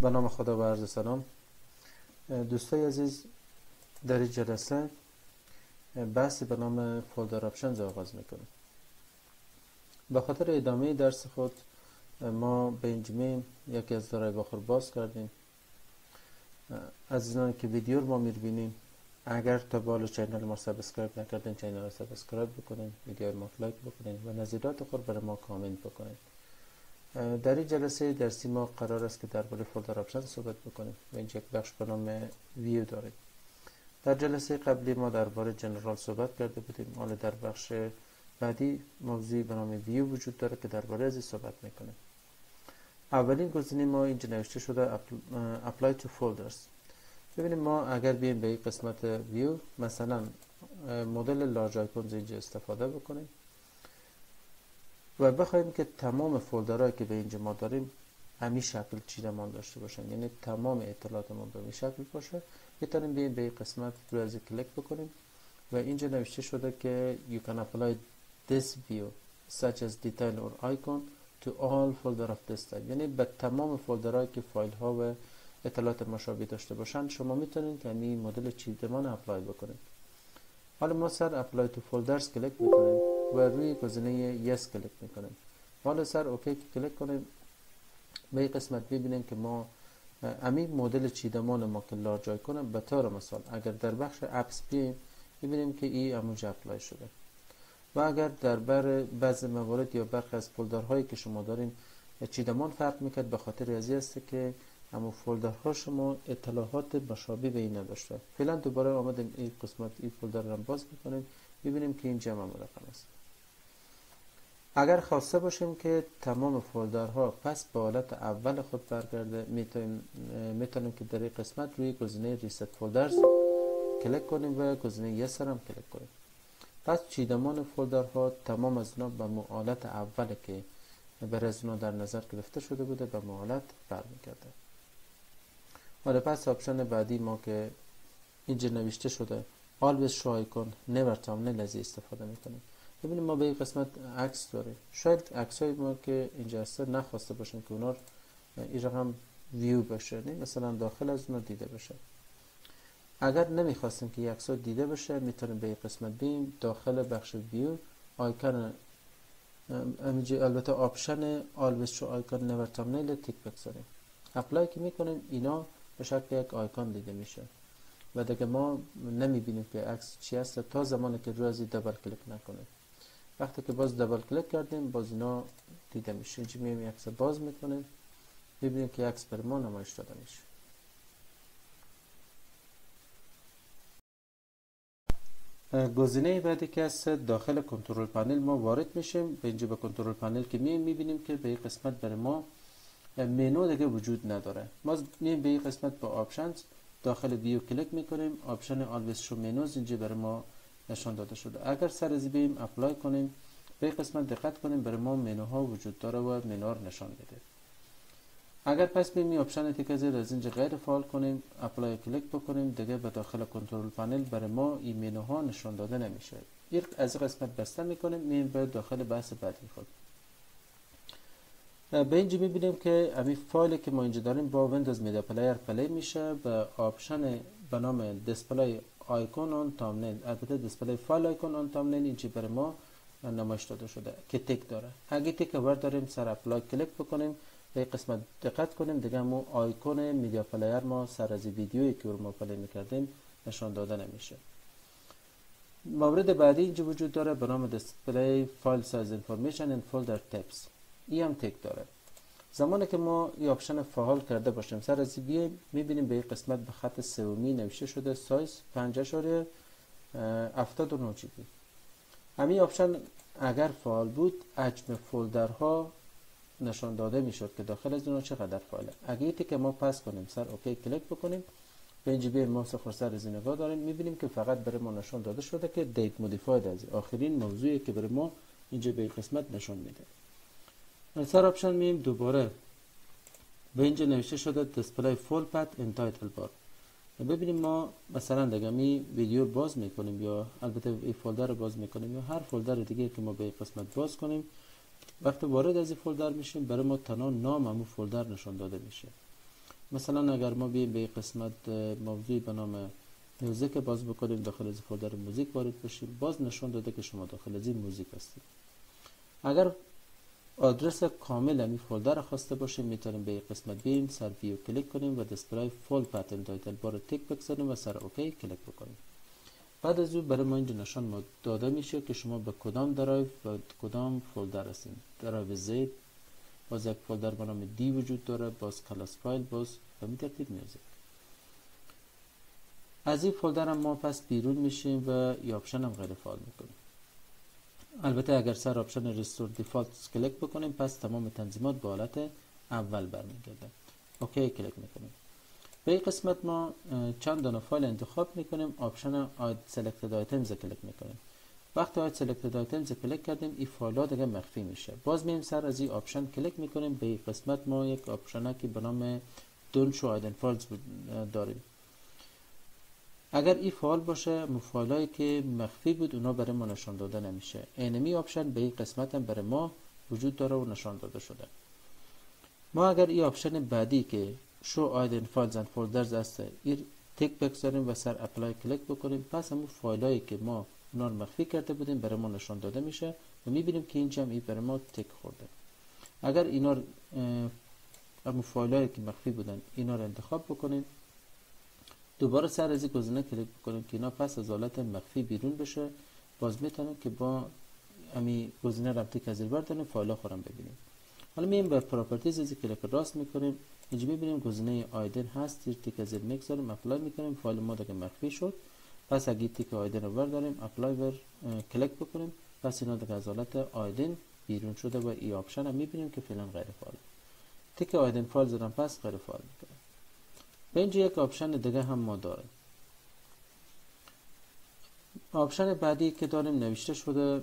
به نام خدا و عرض سلام. دوستای عزیز، در این جلسه بحثی به نام فولدر آپشنز آغاز میکنیم. به خاطر ادامه درس خود ما به اینجا یکی از دارای باخر باز کردیم. عزیزانی که ویدیو رو ما میبینیم، اگر تا بالا چینل ما سابسکرایب نکردین چینل رو سابسکرایب بکنین، ویدیو ما لایک بکنین و نظریات خود برای ما کامنت بکنین. در این جلسه درسی ما قرار است که درباره فولدر آپشن صحبت بکنیم و اینجا یک بخش به نام ویو داریم. در جلسه قبلی ما درباره جنرال صحبت کرده بودیم. حالا در بخش بعدی موضوعی به نام ویو وجود داره که درباره از این صحبت میکنیم. اولین گزینه ما اینجا نوشته شده apply to folders. ببینیم ما اگر بیایم به این قسمت ویو، مثلا مدل لارج آیکونز اینجا استفاده بکنیم و بخوایم که تمام فولدرهایی که به اینجا ما داریم همین شکل چیدمان داشته باشن، یعنی تمام اطلاعات ما به این شکل باشه، میتونیم بیایم به این قسمت رو از کلیک بکنیم و اینجا نوشته شده که you can apply this view such as detail or icon to all folder of this type، یعنی به تمام فولدرهایی که فایل ها و اطلاعات مشابه داشته باشن شما میتونید که همین مدل چیدمان اپلای بکنید. حالا ما سر اپلای تو فولدرز کلیک میکنیم و روی گزینه یس کلیک میکنیم. حالا سر اوکی کلیک کنیم، به این قسمت ببینیم که ما همین مدل چیدمان ما که لارج آیکون به طور مثال اگر در بخش اپس بیایم ببینیم که این همونجا اپلای شده و اگر در بعضی موارد یا برخی از فولدرهایی که شما دارین چیدمان فرق میکرد، به خاطر از این است که اما فولدرها شما اطلاعات مشابه به این نداشته. فعلا دوباره آمدیم این قسمت این فولدر رو باز میکنیم، ببینیم که این جمع مرقم است. اگر خواسته باشیم که تمام فولدرها پس به حالت اول خود برگرده، میتونیم که در این قسمت روی گزینه ریست فولدرز کلیک کنیم و گزینه یس هم کلیک کنیم. پس چیدمان فولدرها تمام از اینا به حالت اول که برای از اینا در نظر گرفته شده بوده به حالت برمیگرده. حالا پس آپشن بعدی ما که اینجا نوشته شده always show icon never thumbnail از استفاده میکنیم. ببینیم ما به این قسمت عکس داریم، شاید عکسای ما که اینجا هست نخواسته باشیم که اونا این رقم ویو بشه، نه مثلا داخل از اونا دیده بشه. اگر نمیخواستیم که عکس ها دیده بشه میتونیم به این قسمت بیم داخل بخش ویو آیکون البته آپشن always show icon never thumbnail تیک بگذاریم. اپلای که میکنیم اینا به شکل یک آیکون دیده میشه و دیگه ما نمیبینیم که عکس چی هست تا زمانی که روی ازی دبل کلیک نکنیم. وقتی که باز دبل کلیک کردیم باز اینا دیده میشه. اینجا میایم عکس باز میکنیم، ببینیم که عکس بر ما نمایش داده میشه. گزینه بعدی که هست داخل کنترل پنل ما وارد میشیم. به اینجا به کنترل پنل که میبینیم که به این قسمت برای ما منو دیگه وجود نداره. ما میایم به این قسمت با آپشنز داخل ویو کلیک میکنیم، آپشن always show menus اینجا برای ما نشان داده شده. اگر سر از بیم اپلای کنیم به این قسمت دقت کنیم برای ما منوها وجود داره و منو رو نشان میده. اگر پس بیم آپشن تیک از اینجا غیر فعال کنیم، اپلای کلیک بکنیم، دیگه به داخل کنترل پنل برای ما این منوها نشان داده نمیشه. از قسمت بسته میکنیم، میایم به داخل بحث بعدی خود. به اینجا میبینیم که همین فایلی که ما اینجا داریم با ویندوز میدیا پلیر پلی میشه به آپشن به نام دیسپلی آیکون اون تامنیل. البته دیسپلی فایل آیکون اون تامنیل اینجا برای ما نمایش داده شده که تیک داره. اگه تیک ورد داریم سر اپلای کلیک بکنیم، به قسمت دقت کنیم دیگه مو آیکون میدیا پلیر ما سر از ویدیویی که ما پلی میکردیم نشان داده نمیشه. مورد بعدی اینجا وجود داره به نام دیسپلی فایل سایز انفورمیشن اند فولدر تیپس. این هم تیک داره. زمانی که ما این آپشن فعال کرده باشیم سر از بیایم میبینیم به این قسمت به خط سومی نوشته شده سایز 5.79 جی بی. همین آپشن اگر فعال بود حجم فولدرها نشان داده میشد که داخل از اونها چقدر فایله. اگه که ما پس کنیم سر اوکی کلیک بکنیم به اینجا بیایم ما سر از نگاه داریم میبینیم که فقط برای ما نشان داده شده که دیت مودیفاید از آخرین موضوعی که برای ما اینجا به این قسمت نشان میده. سر آپشن مییم دوباره به اینجا نوشته شده دیسپلی فول پت ان تایتل بار. ببینیم ما مثلا دیگه می ویدیو باز میکنیم یا البته این فولدر رو باز میکنیم یا هر فولدر دیگه که ما به این قسمت باز کنیم، وقتی وارد از این فولدر میشیم برای ما تنها نام همون فولدر نشان داده میشه. مثلا اگر ما بیایم به قسمت موضوعی به نام موزیک باز بکنیم، داخل از فولدر موزیک وارد بشیم، باز نشان داده که شما داخل از این موزیک هستید. اگر آدرس کامل این فولدر خواسته باشیم، میتونیم به این قسمت بیایم، سر ویو کلیک کنیم و دیسپلی فول پترن تایتل بار تک بگذاریم و سر اوکی کلیک بکنیم. بعد از اون برای ما اینجا نشان داده میشه که شما به کدام درایو و کدام فولدر هستید. درایو زید، باز یک فولدر به نام دی وجود داره، باز کلاس فایل، باز به این ترتیب میوزیک. از این فولدر هم ما پس بیرون میشیم و این آپشن هم غیر فعال میکنیم. البته اگر سر آپشن ریستور دیفالت کلیک بکنیم، پس تمام تنظیمات به حالت اول برمیگرده. اوکی کلیک میکنیم. به این قسمت ما چند دانه فایل انتخاب میکنیم. آپشن آید سلکتد آیتمز کلیک میکنیم. وقتی آید سلکتد آیتمز کلیک کردیم، این فایل ها دیگه مخفی میشه. باز میایم سر از این آپشن کلیک میکنیم. به این قسمت ما یک آپشن که به نام دونت شو هایدن فایلز داریم. اگر این فعال باشه، فایلایی که مخفی بود اونا برای ما نشان داده نمیشه. انمی آپشن به این قسمت هم برای ما وجود داره و نشان داده شده. ما اگر این آپشن بعدی که شو آیدن فایلز اند فولدرز است، این تک بگذاریم و سر اپلای کلیک بکنیم، پس همون فایلایی که ما اونا رو مخفی کرده بودیم برای ما نشان داده میشه و میبینیم که اینجا هم برای ما تک خورده. اگر اینا همون فایلایی که مخفی بودن اینا رو انتخاب بکنیم، دوباره سر از این گزینه کلیک بکنیم که اینا پس از حالت مخفی بیرون بشه، باز میتونیم که با همین گزینه رو تک از برداریم فایل ها خورم ببینیم. حالا میایم به پراپرتیز از کلیک راست میکنیم، اینجا میبینیم گزینه آیدن هست، تک از میگذاریم، اپلای میکنیم، فایل ما دیگه مخفی شد. پس اگه تک آیدن رو برداریم، اپلای ور کلیک بکنیم، پس اینا دیگه از حالت آیدن بیرون شده و این آپشن هم میبینیم که فعلا غیر فعاله. تک آیدن فایل زدم پس غیر فعال میکنه. به اینجا یک آپشن دیگه هم ما داریم. آپشن بعدی که داریم نوشته شده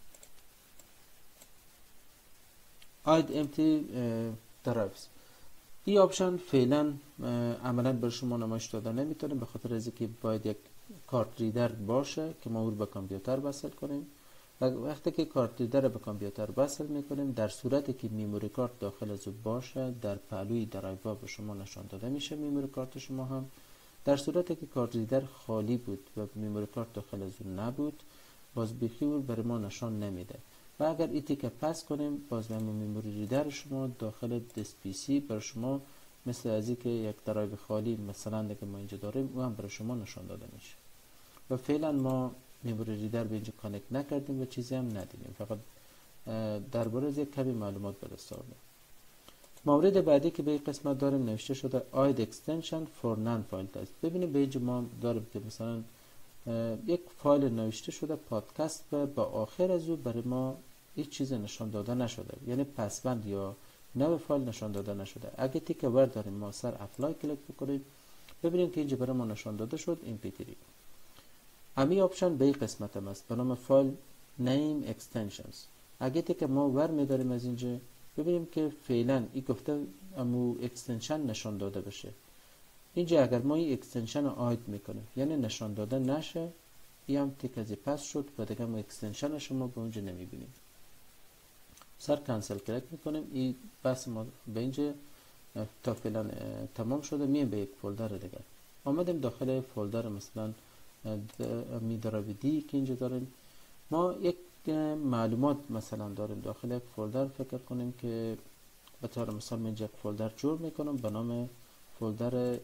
hide empty drives. این آپشن فعلا عملا بر شما نمایش داده نمیتونه، به خاطر از اینکه باید یک کارت ریدر باشه که ما اون به کامپیوتر وصل کنیم. و وقتی که کارت ریدر به کامپیوتر وصل میکنیم، در صورتی که میموری کارت داخل از او باشه، در پهلوی درایو به شما نشان داده میشه میموری کارت شما هم. در صورتی که کارت ریدر خالی بود و میموری کارت داخل از اون نبود، باز بیخی برای ما نشان نمیده. و اگر این تیکه پس کنیم، باز به میموری ریدر شما داخل دست پی سی برای شما مثل از این که یک درایو خالی مثلا که ما اینجا داریم او هم برای شما نشان داده میشه. و فعلا ما میموری ریدر به اینجا کانکت نکردیم و چیزی هم ندیدیم، فقط درباره از یک کمی معلومات به دست آوردیم. مورد بعدی که به این قسمت داریم نوشته شده aid extension for non-file types. ببینیم به اینجا ما داریم که مثلا یک فایل نوشته شده پادکست و با آخر از او برای ما هیچ چیز نشان داده نشده، یعنی پسوند یا نو فایل نشان داده نشده. اگه تیک ور داریم ما سر اپلای کلیک بکنیم، ببینیم که اینجا برای ما نشان داده شد mp3. امی آپشن به این قسمت هم است به نام فایل name extensions. اگه تیک ما ور میداریم از اینجا، ببینیم که فعلا این گفته امو اکستنشن نشان داده بشه. اینجا اگر ما این اکستنشن رو آید میکنیم یعنی نشان داده نشه، این هم تیک از پس شد و دیگه ما اکستنشن شما به اونجا نمیبینیم. سر کانسل کلیک میکنیم. این بس ما به اینجا تا فعلا تمام شده. میم به یک فولدر دیگه آمدیم داخل فولدر مثلا می درایو دی که اینجا داریم. ما یک معلومات مثلا داریم داخل یک فولدر. فکر کنیم که به طور مثال من یک فولدر جور میکنم به نام فولدر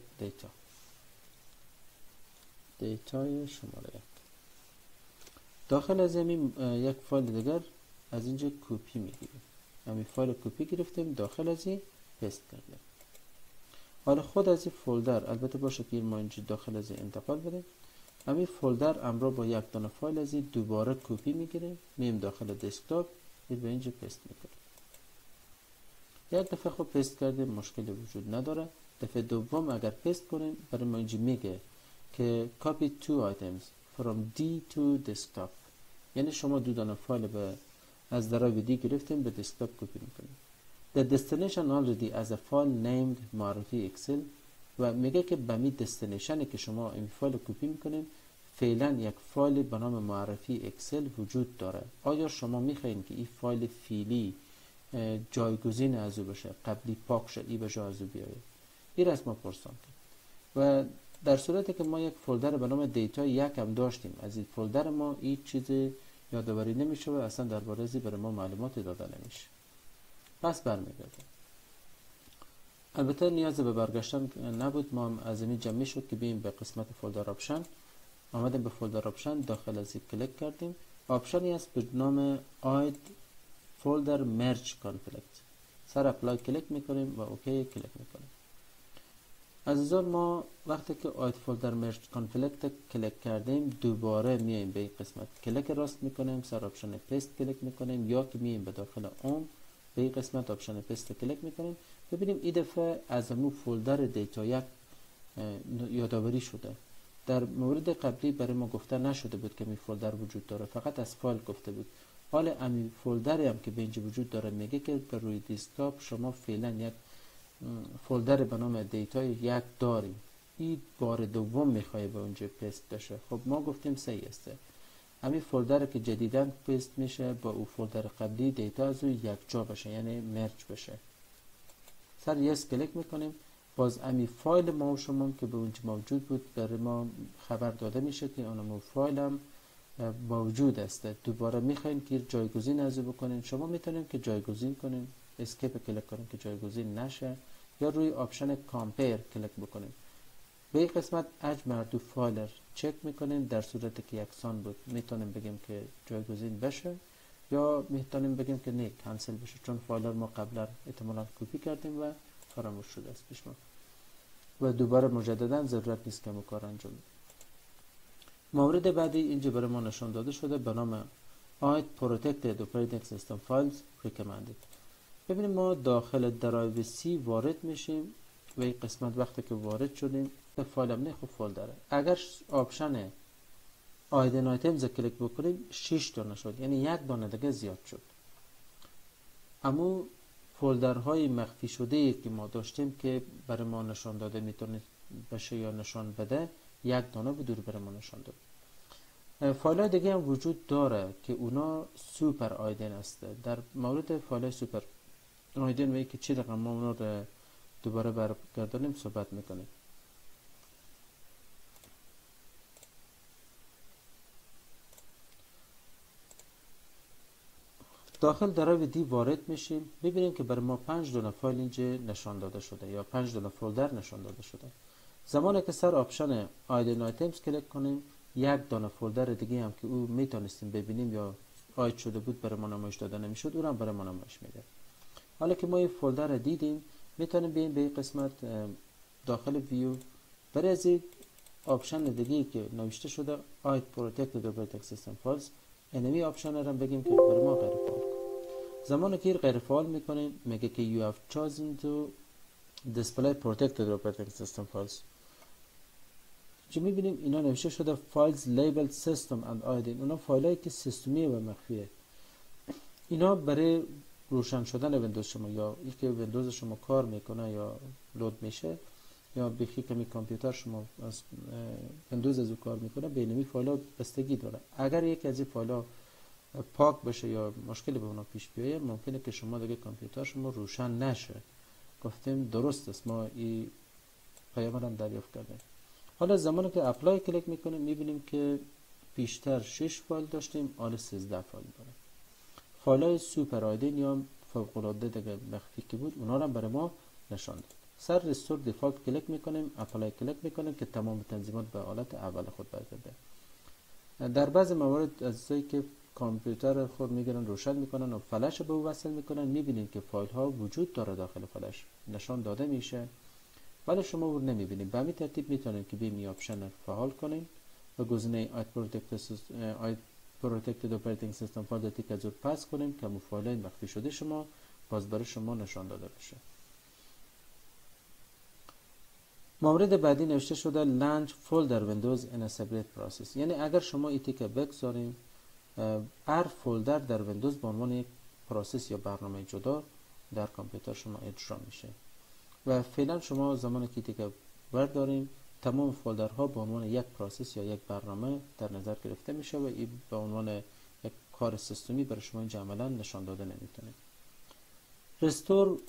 دیتای شماره 1. داخل از این یک فایل دیگر از اینجا کپی میگیریم. همین فایل کپی گرفتیم داخل از این پست کردیم. حالا خود از این فولدر البته باشه که ما اینجا داخل از این انتقال بدیم. همین فولدر امرا با یک دانه فایل از این دوباره کپی میگیریم، میم داخل دسکتاپ به اینجا پست میکنیم. یک دفعه خب پست کردیم مشکلی وجود نداره. دفعه دوم اگر پست کنیم برای ما اینجا میگه که copy 2 items from D to desktop، یعنی شما دو دانه فایل از درایو دی گرفتیم به دسکتاپ کپی میکنیم. The destination already as a file named معرفی اکسل، و میگه که به می دستینیشنی که شما این فایل کپی میکنیم فعلا یک فایل به نام معرفی اکسل وجود داره. آیا شما میخواین که این فایل فعلی جایگزین از او بشه، قبلی پاک شد ای به جای از او بیاید؟ این از ما پرسان کرد. و در صورتی که ما یک فولدر به نام دیتا یک هم داشتیم، از این فولدر ما هیچ چیزی یادآوری نمیشه و اصلا درباره ازی برای ما معلوماتی داده نمیشه. پس برمیگردیم. البته نیاز به برگشتن نبود، ما هم از این جمع شد که بیم به قسمت فولدر آپشن. آمدیم به فولدر آپشن، داخل از این کلیک کردیم. آپشنی است به نام آید فولدر مرج کانفلیکت. سر اپلای کلیک میکنیم و اوکی کلیک میکنیم. عزیزان، ما وقتی که آید فولدر مرج کانفلیکت کلیک کردیم، دوباره میایم به این قسمت کلیک راست میکنیم، سر آپشن پیست کلیک میکنیم، یا که میایم به داخل اون به این قسمت آپشن پیست کلیک میکنیم. ببینیم این دفعه از امو فولدر دیتا یک یادآوری شده. در مورد قبلی برای ما گفته نشده بود که می فولدر وجود داره، فقط از فایل گفته بود. حالا امی فولدری هم که به اینجا وجود داره میگه که بر روی دسکتاپ شما فعلا یک فولدر به نام دیتا یک داریم. این بار دوم میخوای به اونجا پیست بشه. خب ما گفتیم صحیح است. همین فولدر که جدیداً پیست میشه با او فولدر قبلی دیتا از او یک جا بشه، یعنی مرج بشه. سر یس کلیک میکنیم. باز امی فایل ما و شما که به اونجا موجود بود برای ما خبر داده میشه که اون فایل هم موجود است. دوباره میخواین که جایگزین از بکنین، شما میتونین که جایگزین کنین، اسکیپ کلیک کنین که جایگزین نشه، یا روی آپشن کامپیر کلیک بکنین. به این قسمت اجمع دو فایل چک میکنین. در صورتی که یکسان بود میتونیم بگیم که جایگزین بشه، یا میتونیم بگیم که نه کانسل بشه، چون فایل ما قبلا احتمالاً کپی کردیم و فراموش شده است پیش ما و دوباره مجددا ضرورت نیست که کار انجام بدیم. مورد بعدی اینجا برای ما نشان داده شده به نام آید Protected Operating System Files Recommended. ببینیم ما داخل درایو سی وارد میشیم و این قسمت وقتی که وارد شدیم فایل هم نه خب فولدره. اگر آپشن آیدن آیتمز کلیک بکنیم 6 تا نشد، یعنی یک دانه دیگه زیاد شد. اما فولدرهای مخفی شده که ما داشتیم که برای ما نشان داده میتونه بشه یا نشان بده، یک دانه به دور برای ما نشان داد. فایل های دیگه هم وجود داره که اونا سوپر آیدن است. در مورد فایل های سوپر آیدن و که چی رقم ما اونا رو دوباره برگردانیم صحبت میکنیم. داخل درایو دی وارد میشیم. ببینیم که برای ما 5 دونه فایل اینجا نشان داده شده یا 5 دونه فولدر نشان داده شده. زمانی که سر آپشن آیدن آیتمز کلیک کنیم، یک دونه فولدر دیگه هم که او میتونستیم ببینیم یا آید شده بود برای ما نمایش داده نمیشد، او هم برای ما نمایش میده. حالا که ما این فولدر رو دیدیم، میتونیم بیایم به این قسمت داخل ویو، برای از این آپشن دیگه که نوشته شده آید Protected Operating System Files، اینمی آپشن رو هم بگیم که برای ما غیر فعال. زمانی که غیر فعال میکنیم میگه که you have chosen to display protected operating system files. چه میبینیم اینا نوشته شده files labeled system and ID. اونا فایل هایی که سیستمی و مخفیه. اینا برای روشن شدن ویندوز شما یا اینکه ویندوز شما کار میکنه یا لود میشه یا بخی کمی کامپیوتر شما از ویندوز از او کار میکنه، به اینمی فایل ها بستگی داره. اگر یکی از این فایل ها پاک بشه یا مشکلی به اونا پیش بیایه، ممکنه که شما دیگه کامپیوتر شما روشن نشه. گفتیم درست است، ما این پیام رو دریافت کردیم. حالا زمانی که اپلای کلیک میکنیم میبینیم که بیشتر 6 فایل داشتیم، حالا 13 فایل داره. فایل های سوپر آیدن یا فوق العاده دیگه مخفی که بود اونا رو برای ما نشان داد. سر رستور دیفالت کلیک میکنیم، اپلای کلیک میکنیم که تمام تنظیمات به حالت اول خود برگرده. در بعض موارد ازایی که کامپیوتر خود میگیرن روشن میکنن و فلش به او وصل میکنن، میبینید که فایل ها وجود داره داخل فلش نشان داده میشه ولی شما اون نمیبینید. به همین ترتیب میتونید که بیم آپشن رو فعال کنین و گزینه آید Protected Operating System Files رو تیک از اون پس کنیم که اون فایل های مخفی شده شما باز برای شما نشان داده بشه. مورد بعدی نوشته شده Launch Folder Windows in a Separate Process. یعنی اگر شما این تیک بگذاریم، هر فولدر در ویندوز به عنوان یک پروسس یا برنامه جدا در کامپیوتر شما اجرا میشه و فعلا شما زمانی که تیک برداریم تمام فولدرها به عنوان یک پروسس یا یک برنامه در نظر گرفته میشه و این به عنوان یک کار سیستمی برای شما اینجا عملا نشان داده نمیتونه. رستور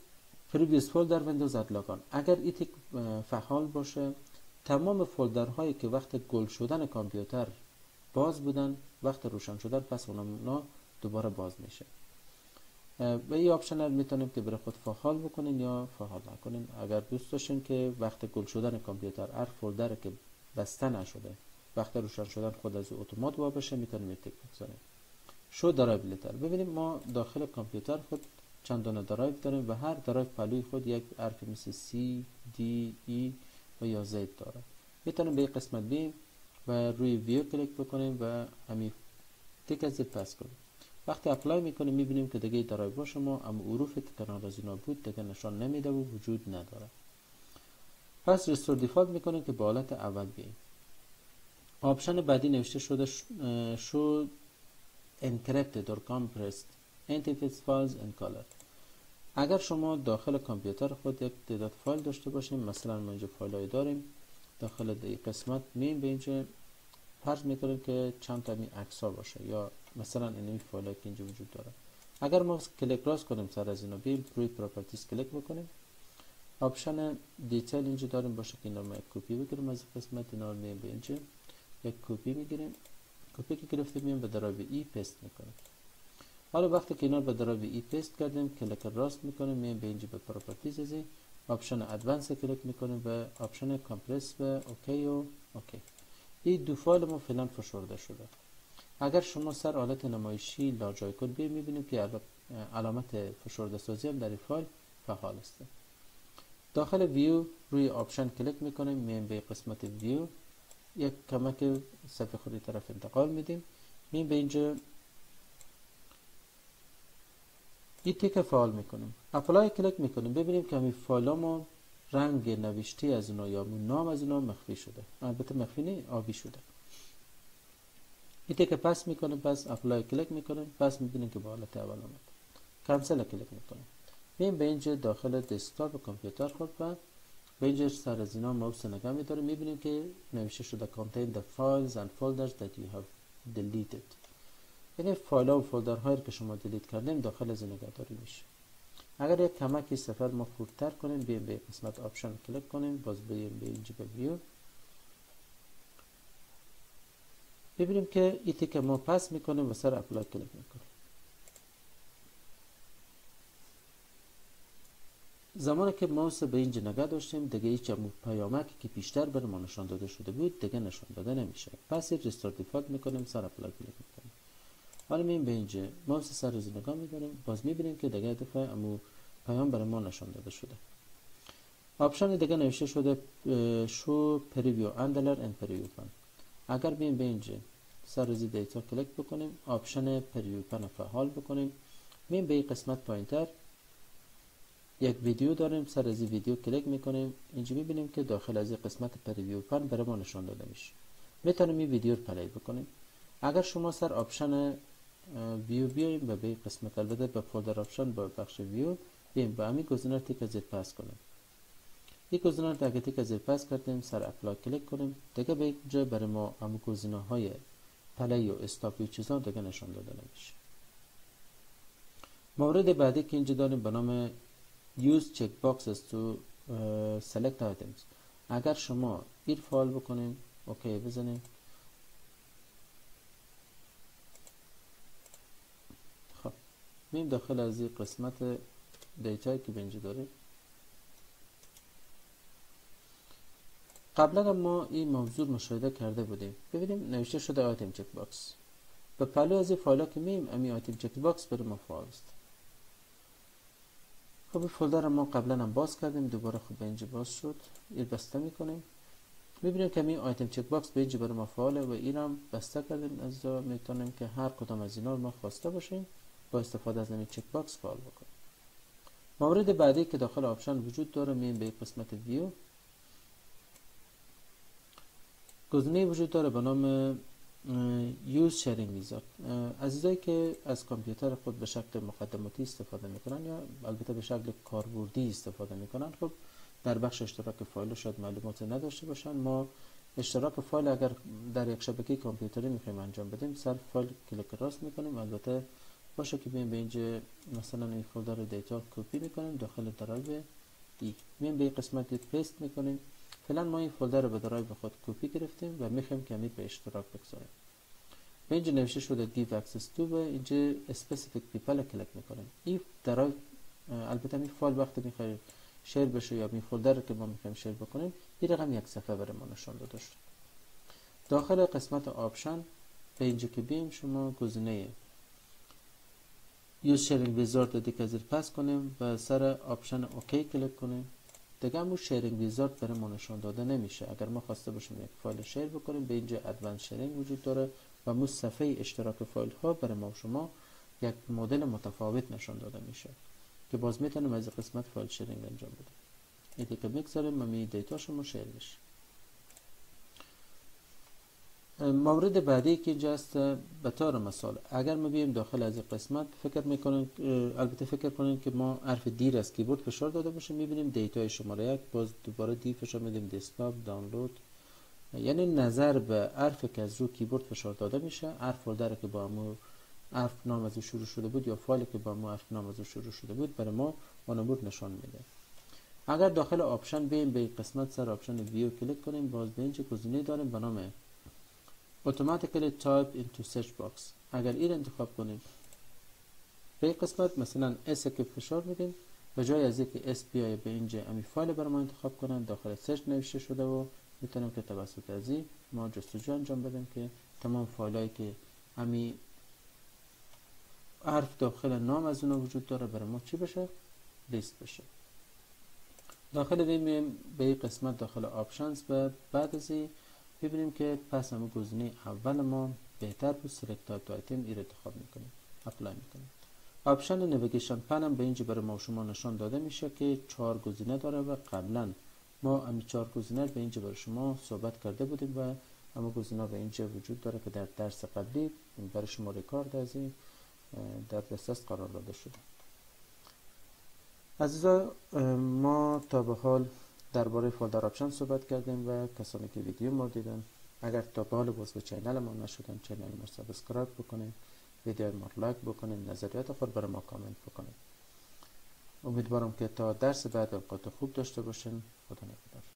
پریویس فولدر ویندوز ادلاگان. اگر این تیک فعال باشه، تمام فولدرهایی که وقت گل شدن کامپیوتر باز بودن، وقت روشن شدن پس اونا دوباره باز میشه. و این آپشن رو میتونیم که برای خود فعال بکنین یا فعال نکنین. اگر دوست داشتین که وقت گل شدن کامپیوتر هر فولدر که بسته نشده وقت روشن شدن خود از اتومات وا بشه، میتونیم تیک بگذاریم. شو درایو لیتر. ببینیم ما داخل کامپیوتر خود چند دانه درایو داریم و هر درایو پلوی خود یک حرف مثل C, D, E و یا Z داره. میتونیم به این قسمت بیم و روی ویو کلیک بکنیم و همین تیک از پس کنیم. وقتی اپلای میکنیم میبینیم که دیگه درایو با شما اما حروفی که کنار از اینا بود دیگه نشان نمیده و وجود نداره. پس رستور دیفالت میکنیم که به حالت اول بیاییم. آپشن بعدی نوشته شده show encrypted or compressed interface files and color. اگر شما داخل کامپیوتر خود یک تعداد فایل داشته باشیم، مثلا ما اینجا فایلای داریم، داخل این قسمت میایم به اینجا فرض میکنیم که چند تا این عکس ها باشه یا مثلا این فایلایی که اینجا وجود داره. اگر ما کلیک راست کنیم سر از اینا بیایم روی پراپرتیز کلیک بکنیم، آپشن دیتیل اینجا داریم باشه که اینا ما یک کپی بگیریم از قسمت اینا رو میایم به اینجا یک کپی میگیریم. کپی که گرفتیم میایم به درایو ای پست میکنیم. حالا وقتی که اینا به درایو ای پست کردیم کلیک راست میکنیم میایم به اینجا به پراپرتیز ازی آپشن ادوانس کلیک میکنیم و آپشن کامپرس و اوکی و اوکی. این دو فایل ما فعلا فشرده شده. اگر شما سر حالت نمایشی لارج آیکون بیایم میبینیم که علامت فشرده سازی هم در این فایل فعال است. داخل ویو روی آپشن کلیک میکنیم میایم به قسمت ویو یک کمک صفحه خودی طرف انتقال میدیم میایم به اینجا این تیک فعال میکنیم اپلای کلیک میکنیم ببینیم که همین فایلامو رنگ نوشتی از اونا یا نام از اونا مخفی شده. البته مخفی نه، آبی شده. این تیک پس میکنیم پس اپلای کلیک میکنیم پس میبینیم که به حالت اول آمد. کانسل کلیک میکنیم میایم به اینجا داخل دسکتاپ کامپیوتر خود و به اینجا سر از اینا ماوس نگاه میداریم میبینیم که نوشته شده contain the files and folders that you have deleted. یعنی فایل ها و فولدر هایی که شما دیلیت کردیم داخل از نگهداری میشه. اگر یک کمکی سفر ما خردتر کنیم بیایم به قسمت آپشن کلیک کنیم باز بیایم به اینجا به ویو ببینیم که این تیک ما پس میکنیم و سر اپلای کلیک میکنیم. زمانی که ماوس به اینجا نگاه داشتیم دیگه هیچ پیامکی که پیشتر بر ما نشان داده شده بود دیگه نشان داده نمیشه. پس ریستور دیفالت میکنیم سر اپلای کلیک میکنیم. حالا میایم به اینجا ماوس سر از نگاه میداریم باز میبینیم که دیگه دفعه امو پیام برای ما نشان داده شده. آپشن دیگه نوشته شده شو پریویو هندلر اند پریویو پن. اگر بیایم به اینجا سر از دیتا کلیک بکنیم آپشن پریویو پن فعال بکنیم میایم به این قسمت پایینتر یک ویدیو داریم سر از ویدیو کلیک میکنیم اینجا میبینیم که داخل از قسمت پریویو پن برای ما نشان داده میشه. میتونیم این ویدیو رو پلی بکنیم. اگر شما سر آپشن ویو بیایم و به قسمت البته به فولدر آپشن با بخش ویو بیایم با همین گزینه تیک از پاس کنیم. این گزینه رو اگه تیک از پاس کردیم سر اپلای کلیک کنیم دیگه به اینجا برای ما همون گزینه های پلی و استاپ و چیزا دیگه نشان داده نمیشه. مورد بعدی که اینجا داریم به نام use checkboxes to select items. اگر شما این فعال بکنیم اوکی بزنیم خب میم داخل از این قسمت دیتایی که به اینجا داریم قبلا ما این موضوع مشاهده کرده بودیم. ببینیم نوشته شده آیتم چک باکس به پلو از این فایل ها که میم امی آیتم چک باکس برای ما فعال است. خب این فولدر ما قبلا هم باز کردیم دوباره خب به اینجا باز شد این بسته میکنیم میبینیم که این آیتم چک باکس به اینجا برای ما فعاله و این هم بسته کردیم. از اینجا میتونیم که هر کدام از اینا رو ما خواسته باشیم با استفاده از این چک باکس فعال بکنیم. مورد بعدی که داخل آپشن وجود داره میایم به قسمت ویو گزینه وجود داره به نام یوز شیرینگ ویزارد. عزیزایی که از کامپیوتر خود به شکل مقدماتی استفاده میکنن یا البته به شکل کاربردی استفاده میکنن خب در بخش اشتراک فایل شاید معلومات نداشته باشن. ما اشتراک فایل اگر در یک شبکه کامپیوتری میخوایم انجام بدیم سر فایل کلیک راست میکنیم البته باشه که بیایم به اینجا مثلا این فولدر دیتا کپی میکنیم داخل درایو دی، میایم به این قسمت پیست میکنیم. فعلا ما این فولدر رو به درایو خود کپی گرفتیم و میخوایم که به اشتراک بگذاریم. به اینجا نوشته شده give access to و اینجا specific people کلیک میکنیم. این درایو البته این فایل وقتی میخوایم شیر بشه یا این فولدر رو که ما میخوایم شیر بکنیم این رقم یک صفحه برای ما نشان داده شده. داخل قسمت آپشن به اینجا که بیم شما گزینه یوز شیرینگ ویزارد رو دیگه زیر پس کنیم و سر آپشن اوکی کلیک کنیم. دیگه همون شیرینگ ویزارد برای ما نشان داده نمیشه. اگر ما خواسته باشیم یک فایل شیر بکنیم به اینجا ادوانس شیرینگ وجود داره و مو صفحه اشتراک فایل ها برای ما شما یک مدل متفاوت نشان داده میشه که باز میتونیم از قسمت فایل شیرینگ انجام بدیم. این دیگه میگذاریم و می دیتا شما شیر بشه. مورد بعدی که اینجا است به طور مثال اگر ما بیایم داخل از این قسمت فکر کنین که ما حرف دیر از کیبورد فشار داده باشیم میبینیم دیتای شماره یک باز دوباره دی فشار میدیم دسکتاپ دانلود، یعنی نظر به حرف که از رو کیبورد فشار داده میشه هر فولدری که با ما حرف نام از شروع شده بود یا فایلی که با ما حرف نام از شروع شده بود برای ما اون نشان میده. اگر داخل آپشن بیایم به قسمت سر آپشن ویو کلیک کنیم باز به اینجا گزینه داریم به نام automatically type into search box. اگر این انتخاب کنیم به این قسمت مثلا اس که فشار میدیم به جای از اینکه اس بیایه به اینجا امی فایل برای ما انتخاب کنن داخل سرچ نوشته شده و میتونیم که توسط از این ما جستجو انجام بدیم که تمام فایل هایی که امی حرف داخل نام از اون وجود داره برای ما چی بشه؟ لیست بشه. داخل ویم به این قسمت داخل آپشنز و بعد از این ببینیم که پس همون گزینه اول ما بهتر بود سلکت تایپ آیتم این رو انتخاب میکنیم اپلای میکنیم. آپشن نویگیشن پن هم به اینجا برای ما شما نشان داده میشه که 4 گزینه داره و قبلا ما همین 4 گزینه به اینجا برای شما صحبت کرده بودیم و همون گزینه به اینجا وجود داره که در درس قبلی برای شما ریکارد از این در دسترس قرار داده شده. عزیزا ما تا به حال درباره فولدر آپشن صحبت کردیم و کسانی که ویدیو ما دیدن اگر تا به حال باز به چینل ما نشدن چینل ما سابسکرایب بکنید، ویدیو ما لایک بکنید، نظریات خود برای ما کامنت بکنید. امیدوارم که تا درس بعد اوقات خوب داشته باشین. خدا نگهدار.